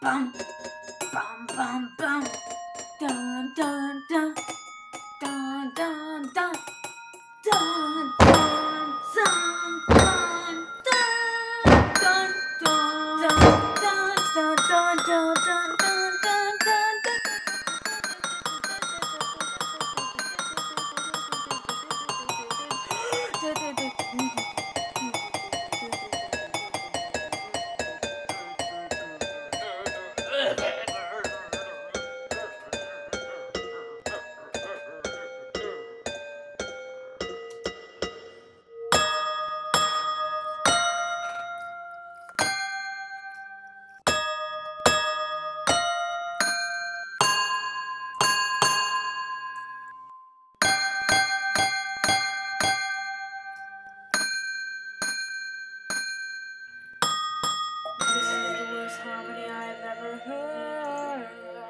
bum, bum, bum, bum, dun, dun, dun, dun, dun, dun, dun, dun, This is the worst harmony I've ever heard.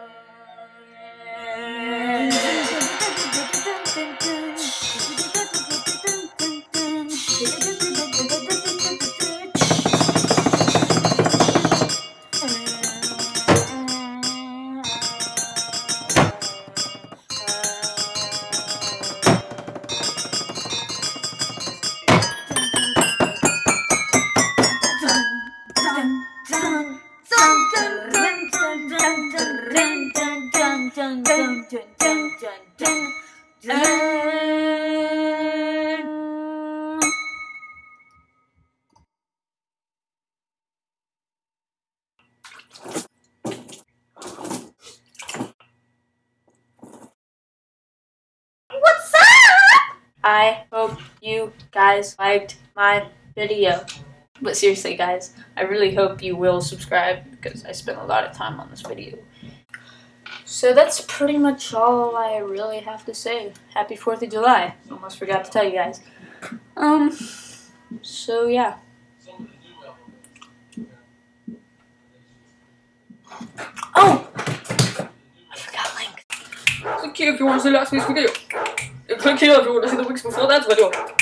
What's up? I hope you guys liked my video. But seriously guys, I really hope you will subscribe because I spent a lot of time on this video. So that's pretty much all I really have to say. Happy 4th of July. Almost forgot to tell you guys. So yeah. Oh! I forgot link. Click here if you want to see the last week's video. And click here if you want to see the weeks before that video.